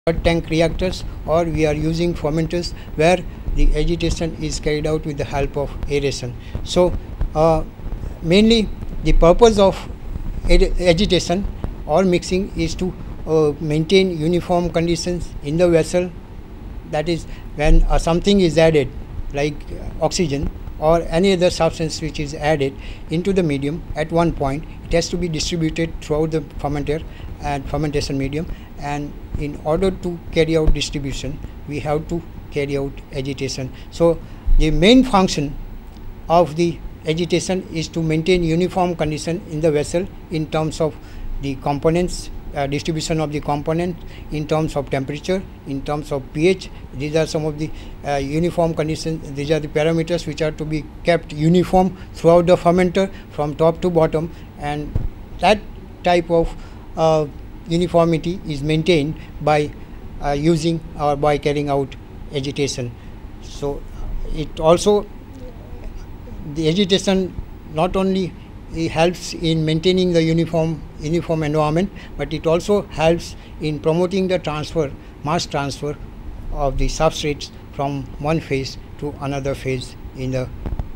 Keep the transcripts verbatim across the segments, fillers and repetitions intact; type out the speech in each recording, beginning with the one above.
tank reactors, or we are using fermenters where the agitation is carried out with the help of aeration. So uh, mainly the purpose of agitation or mixing is to uh, maintain uniform conditions in the vessel. That is, when uh, something is added like uh, oxygen or any other substance which is added into the medium, at one point it has to be distributed throughout the fermenter and fermentation medium, and in order to carry out distribution we have to carry out agitation. So the main function of the agitation is to maintain uniform condition in the vessel in terms of the components, uh, distribution of the component, in terms of temperature, in terms of pH. These are some of the uh, uniform conditions. These are the parameters which are to be kept uniform throughout the fermenter from top to bottom, and that type of uh, uniformity is maintained by uh, using or by carrying out agitation. So it also, the agitation not only it helps in maintaining the uniform uniform environment, but it also helps in promoting the transfer, mass transfer of the substrates from one phase to another phase in the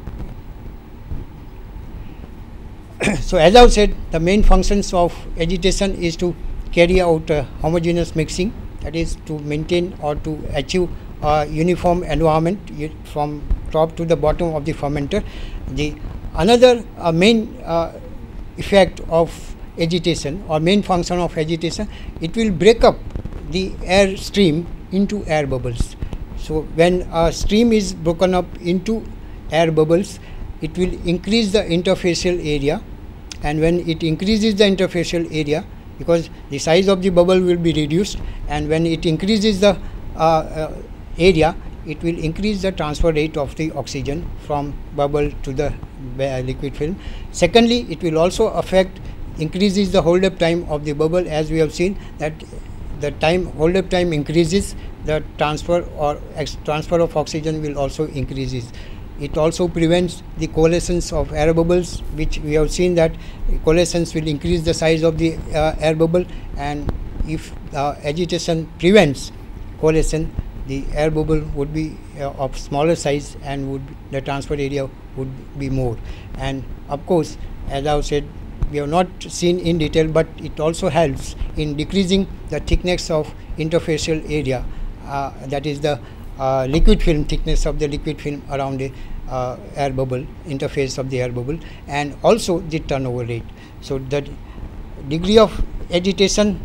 so as I said, the main functions of agitation is to carry out uh, homogeneous mixing, that is to maintain or to achieve a uniform environment from top to the bottom of the fermenter. The another uh, main uh, effect of agitation or main function of agitation, it will break up the air stream into air bubbles. So when a stream is broken up into air bubbles, it will increase the interfacial area, and when it increases the interfacial area, because the size of the bubble will be reduced, and when it increases the uh, uh, area, it will increase the transfer rate of the oxygen from bubble to the uh, liquid film. Secondly, it will also affect, increases the hold up time of the bubble. As we have seen that the time hold up time increases, the transfer or ex transfer of oxygen will also increases. It also prevents the coalescence of air bubbles, which we have seen that coalescence will increase the size of the uh, air bubble, and if uh, agitation prevents coalescence, the air bubble would be uh, of smaller size and would the transfer area would be more. And of course, as I have said, we have not seen in detail, but it also helps in decreasing the thickness of interfacial area, uh, that is the uh, liquid film thickness of the liquid film around the uh, air bubble, interface of the air bubble, and also the turnover rate. So the degree of agitation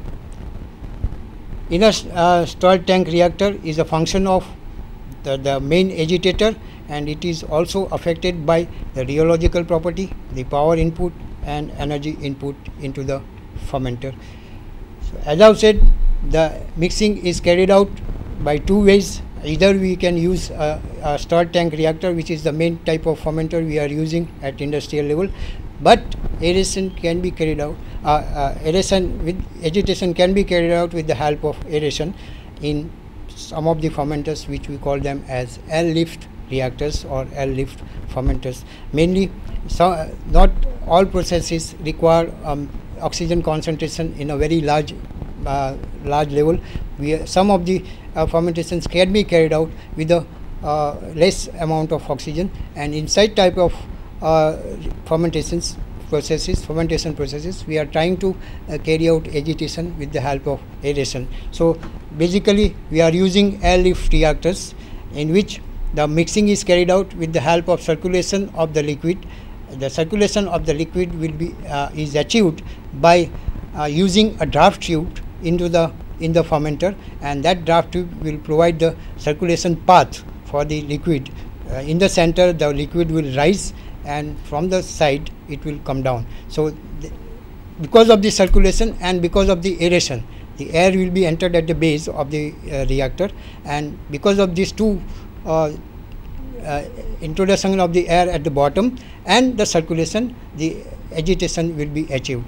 in a uh, stirred tank reactor is a function of the, the main agitator, and it is also affected by the rheological property, the power input and energy input into the fermenter. So as I have said, the mixing is carried out by two ways. Either we can use a, a stirred tank reactor, which is the main type of fermenter we are using at industrial level, but aeration can be carried out, uh, uh, aeration with agitation can be carried out with the help of aeration in some of the fermenters, which we call them as L-lift reactors or L-lift fermenters. Mainly, so, uh, not all processes require um, oxygen concentration in a very large uh, large level. We, uh, some of the uh, fermentations can be carried out with a uh, less amount of oxygen, and inside type of uh, fermentations processes, fermentation processes, we are trying to uh, carry out agitation with the help of aeration. So basically, we are using air-lift reactors in which the mixing is carried out with the help of circulation of the liquid. The circulation of the liquid will be uh, is achieved by uh, using a draft tube into the in the fermenter, and that draft tube will provide the circulation path for the liquid. Uh, in the center, the liquid will rise, and from the side it will come down. So because of the circulation and because of the aeration, the air will be entered at the base of the uh, reactor, and because of these two uh, uh, introduction of the air at the bottom and the circulation, the agitation will be achieved.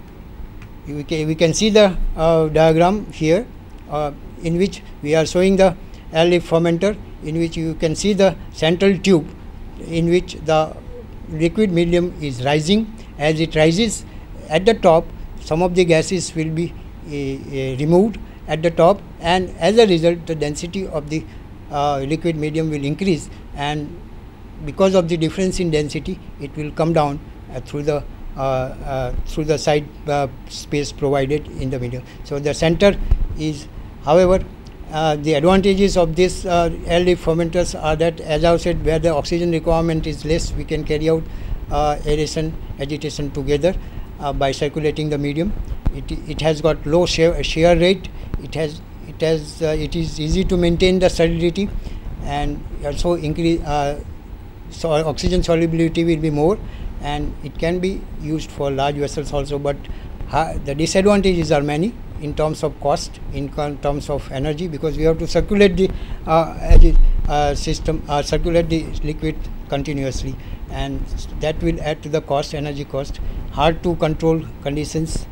We can, we can see the uh, diagram here, uh, in which we are showing the air-lift fermenter, in which you can see the central tube in which the liquid medium is rising. As it rises, at the top some of the gases will be uh, uh, removed, at the top, and as a result the density of the uh, liquid medium will increase, and because of the difference in density it will come down uh, through the uh, uh, through the side uh, space provided in the medium. So the center is, however, uh, the advantages of this uh, air-lift fermenters are that, as I said, where the oxygen requirement is less, we can carry out uh, aeration, agitation together uh, by circulating the medium. It, it has got low shear, shear rate. It has it has uh, it is easy to maintain the sterility, and also increase uh, so oxygen solubility will be more, and it can be used for large vessels also. But uh, the disadvantages are many in terms of cost, in terms of energy, because we have to circulate the uh, uh, system, uh, circulate the liquid continuously, and that will add to the cost, energy cost. Hard to control conditions.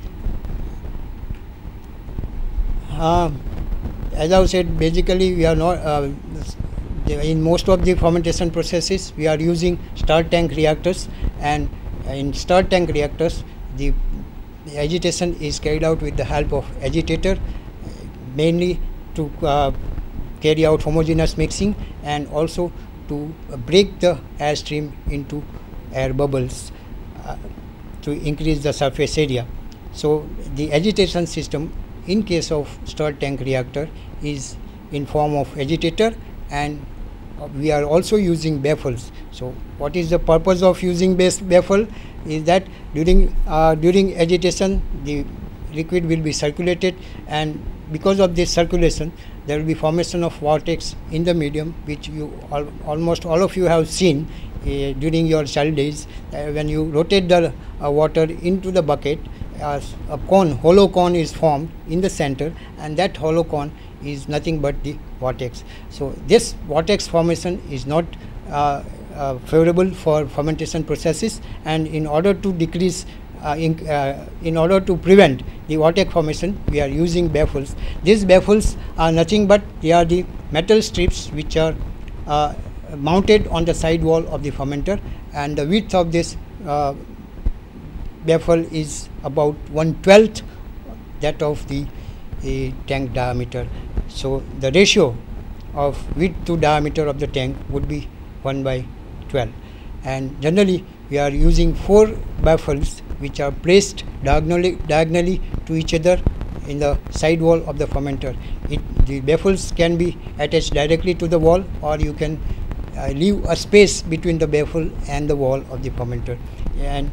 Uh, as I said, basically we are not uh, in most of the fermentation processes we are using stirred tank reactors, and in stirred tank reactors the, the agitation is carried out with the help of agitator, mainly to uh, carry out homogeneous mixing, and also to uh, break the air stream into air bubbles uh, to increase the surface area. So the agitation system in case of stirred tank reactor is in form of agitator, and we are also using baffles. So what is the purpose of using base baffle is that during uh, during agitation the liquid will be circulated, and because of this circulation there will be formation of vortex in the medium, which you al almost all of you have seen uh, during your child days. Uh, when you rotate the uh, water into the bucket, uh, a cone, hollow cone is formed in the center, and that hollow cone is nothing but the vortex. So this vortex formation is not uh, uh, favorable for fermentation processes, and in order to decrease uh, in, uh, in order to prevent the vortex formation, we are using baffles. These baffles are nothing but they are the metal strips which are uh, mounted on the side wall of the fermenter, and the width of this uh, baffle is about one twelfth that of the a tank diameter. So the ratio of width to diameter of the tank would be one by twelve, and generally we are using four baffles which are placed diagonally diagonally to each other in the side wall of the fermenter. It, the baffles can be attached directly to the wall, or you can uh, leave a space between the baffle and the wall of the fermenter. And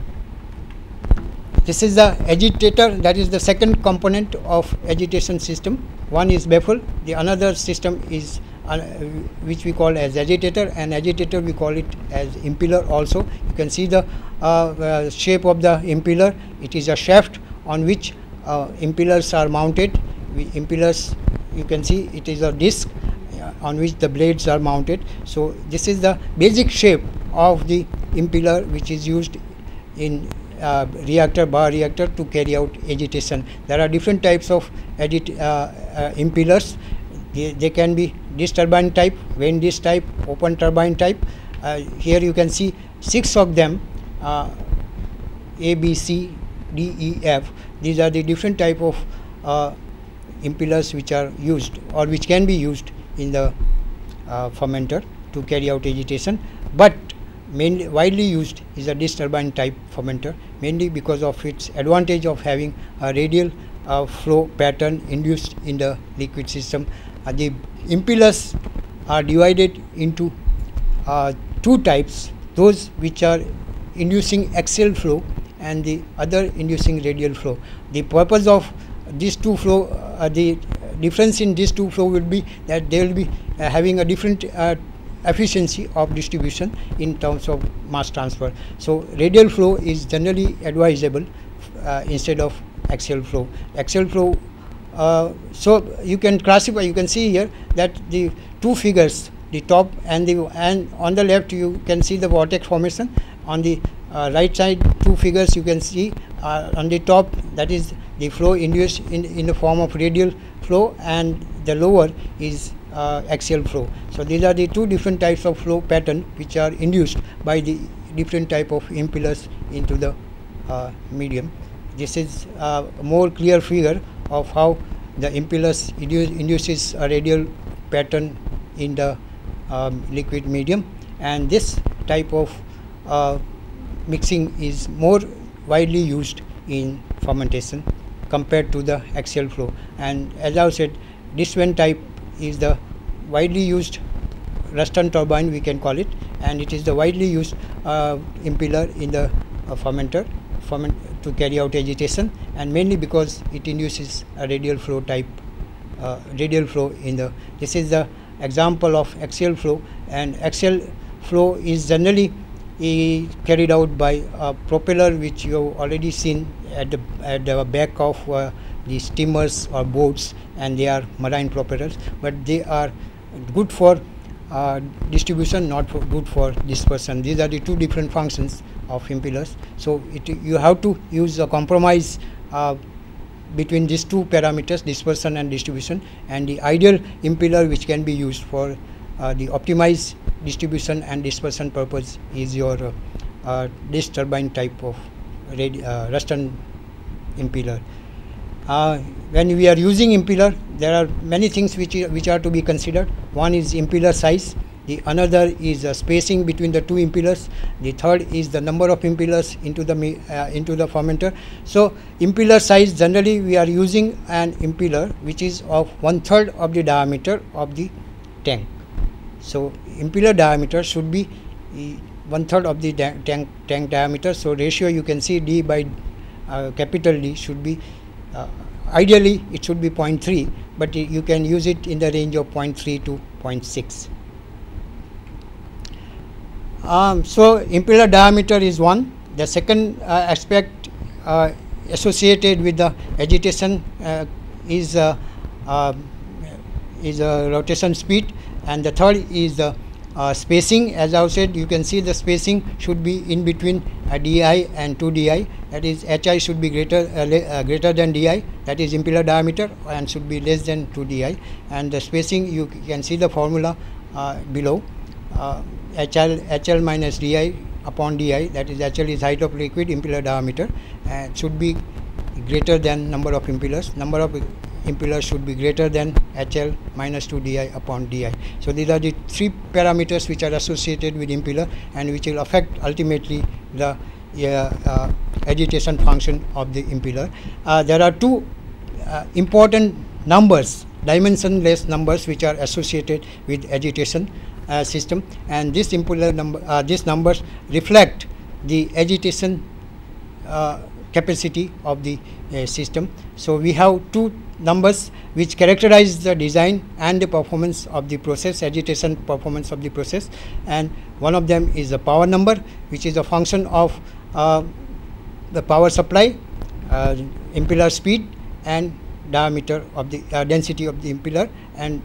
this is the agitator, that is the second component of agitation system. One is baffle, the another system is uh, which we call as agitator, and agitator we call it as impeller also. You can see the uh, uh, shape of the impeller. It is a shaft on which uh, impellers are mounted. We, impellers, you can see it is a disc uh, on which the blades are mounted. So this is the basic shape of the impeller which is used in Uh, reactor, bar reactor, to carry out agitation. There are different types of agit uh, uh, impellers. They, they can be disk turbine type, vane disk type, open turbine type. Uh, here you can see six of them, uh, A, B, C, D, E, F. These are the different type of uh, impellers which are used or which can be used in the uh, fermenter to carry out agitation. But mainly widely used is a disk turbine type fermenter, mainly because of its advantage of having a radial uh, flow pattern induced in the liquid system. Uh, the impellers are divided into uh, two types, those which are inducing axial flow and the other inducing radial flow. The purpose of these two flow, uh, the difference in these two flow will be that they will be uh, having a different uh, efficiency of distribution in terms of mass transfer. So radial flow is generally advisable uh, instead of axial flow. Axial flow, uh, so you can classify, you can see here that the two figures, the top and the and on the left you can see the vortex formation. On the uh, right side two figures you can see uh, on the top, that is the flow induced in, in the form of radial flow, and the lower is Uh, axial flow. So these are the two different types of flow pattern which are induced by the different type of impellers into the uh, medium. This is uh, a more clear figure of how the impellers indu induces a radial pattern in the um, liquid medium, and this type of uh, mixing is more widely used in fermentation compared to the axial flow. And as I said, this one type is the widely used Ruston turbine, we can call it, and it is the widely used uh, impeller in the uh, fermenter ferment to carry out agitation, and mainly because it induces a radial flow type uh, radial flow in the. This is the example of axial flow, and axial flow is generally uh, carried out by a propeller, which you have already seen at the at the back of uh, the steamers or boats, and they are marine propellers, but they are good for uh, distribution, not for good for dispersion. These are the two different functions of impellers. So it, you have to use a compromise uh, between these two parameters, dispersion and distribution, and the ideal impeller which can be used for uh, the optimized distribution and dispersion purpose is your uh, uh, this turbine type of uh, Ruston impeller. Uh, when we are using impeller, there are many things which, which are to be considered. One is impeller size, the another is uh, spacing between the two impellers, the third is the number of impellers into the uh, into the fermenter. So impeller size, generally we are using an impeller which is of one third of the diameter of the tank. So impeller diameter should be uh, one third of the tank tank diameter. So ratio, you can see D by uh, capital D should be uh, ideally it should be zero point three, but you can use it in the range of zero point three to zero point six. Um, so impeller diameter is one. The second uh, aspect uh, associated with the agitation uh, is uh, uh, is a rotation speed, and the third is the uh, spacing. As I said, you can see the spacing should be in between uh, D I and two D I. That is, H I should be greater uh, uh, greater than D I. That is impeller diameter, and should be less than two D I. And the spacing, you can see the formula uh, below. Uh, H L H L minus D I upon D I, that is H L is height of liquid, impeller diameter, and should be greater than number of impellers. Number of impellers should be greater than H L minus two D I upon D I. So these are the three parameters which are associated with impeller and which will affect ultimately the uh, uh, agitation function of the impeller. Uh, there are two uh, important numbers, dimensionless numbers, which are associated with agitation Uh, system, and this impeller number, uh, these numbers reflect the agitation uh, capacity of the uh, system. So we have two numbers which characterize the design and the performance of the process, agitation performance of the process, and one of them is the power number, which is a function of uh, the power supply, uh, impeller speed, and diameter of the uh, density of the impeller, and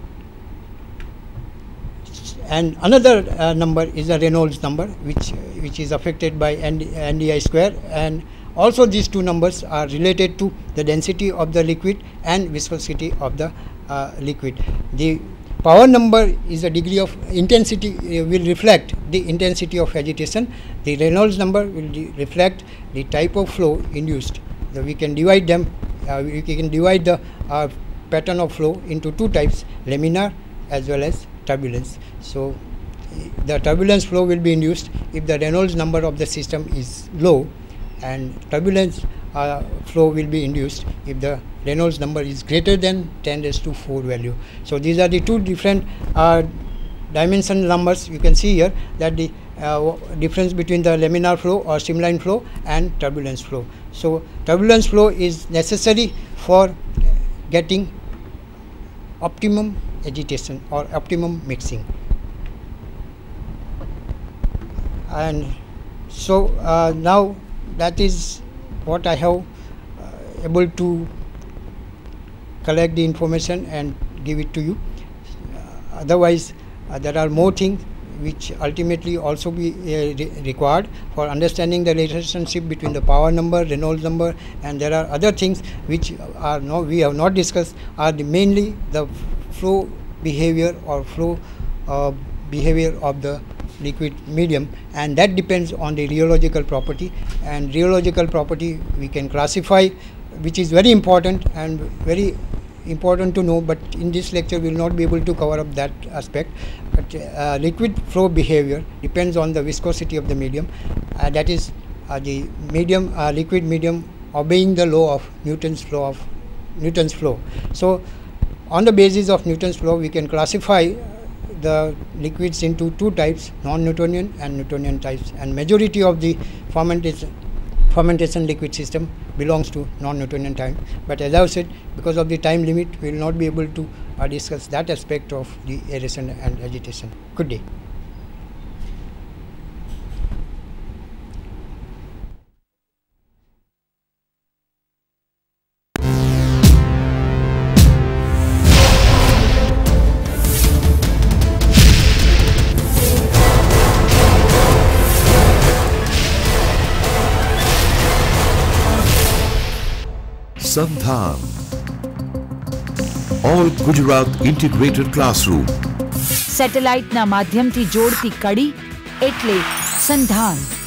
And another uh, number is the Reynolds number, which which is affected by N D I square, and also these two numbers are related to the density of the liquid and viscosity of the uh, liquid. The power number is the degree of intensity, uh, will reflect the intensity of agitation. The Reynolds number will reflect the type of flow induced. So we can divide them. Uh, we can divide the uh, pattern of flow into two types: laminar as well as turbulence. So the turbulence flow will be induced if the Reynolds number of the system is low, and turbulence uh, flow will be induced if the Reynolds number is greater than ten raised to four value. So these are the two different uh, dimension numbers. You can see here that the uh, difference between the laminar flow or streamline flow and turbulence flow. So turbulence flow is necessary for getting optimum agitation or optimum mixing. And so uh, now that is what I have uh, able to collect the information and give it to you. Uh, otherwise uh, there are more things which ultimately also be uh, re required for understanding the relationship between the power number, Reynolds number, and there are other things which are no we have not discussed, are the mainly the flow behavior or flow uh, behavior of the liquid medium, and that depends on the rheological property. And rheological property we can classify, which is very important and very important to know, but in this lecture we will not be able to cover up that aspect. But uh, liquid flow behavior depends on the viscosity of the medium. Uh, that is uh, the medium, uh, liquid medium obeying the law of Newton's law of Newton's flow. So on the basis of Newton's flow, we can classify the liquids into two types, non-Newtonian and Newtonian types, and majority of the fermentation fermentation liquid system belongs to non-Newtonian time. But as I said, because of the time limit, we will not be able to uh, discuss that aspect of the aeration and agitation. Good day. SANDHAN, All Gujarat Integrated Classroom. સેટેલાઇટના માધ્યમથી જોડતી કડી એટલે સંધાન.